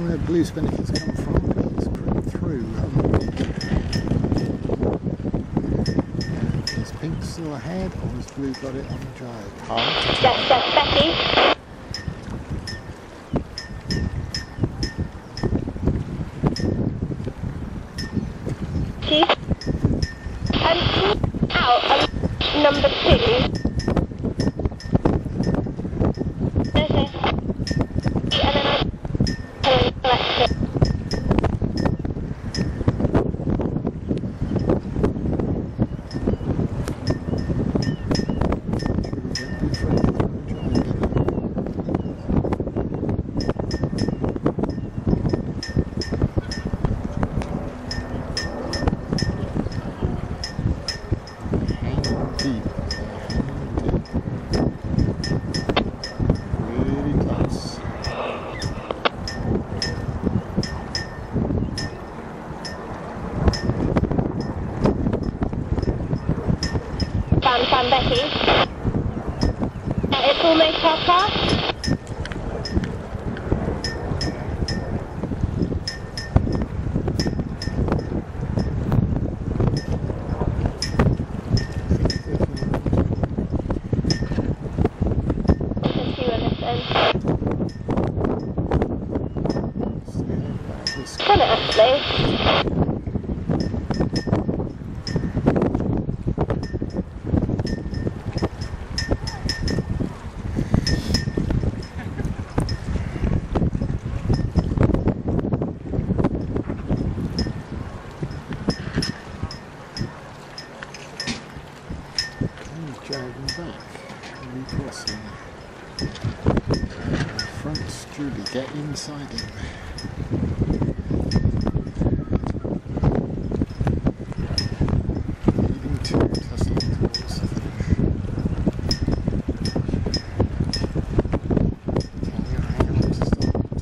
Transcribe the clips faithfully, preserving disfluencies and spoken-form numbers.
know where blue spinnaker's come from, but it's pretty through. Um, is pink still ahead, or has blue got it on the drive? Hard. Yes, that's Becky. Keith. Um, out um, number two. Okay. And then I collect it. Fan Becky. Uh, it's almost half past. Let's see when this ends. Can it actually? Driving back, recrossing. Front, Julie, get inside him. Leading two, tussling towards the finish. Can you hang on to stop?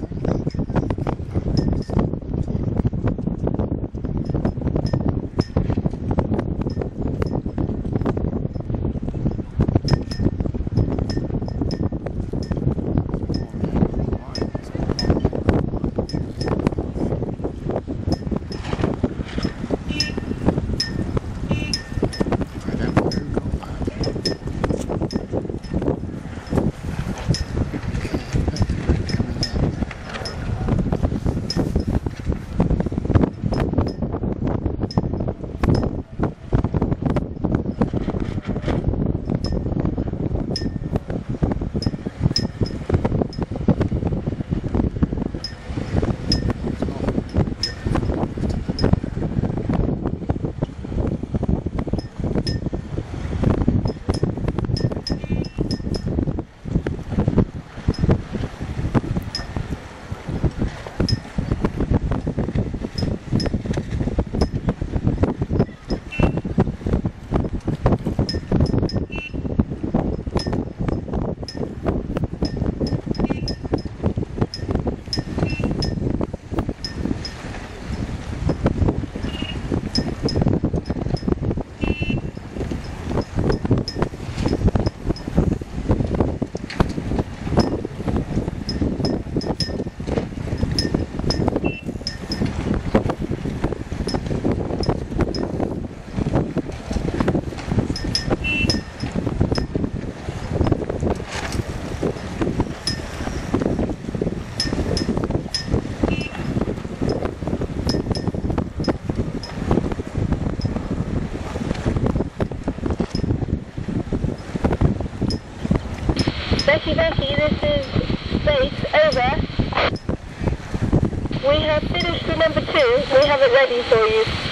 Becky, Becky, this is space, over. We have finished the number two, we have it ready for you.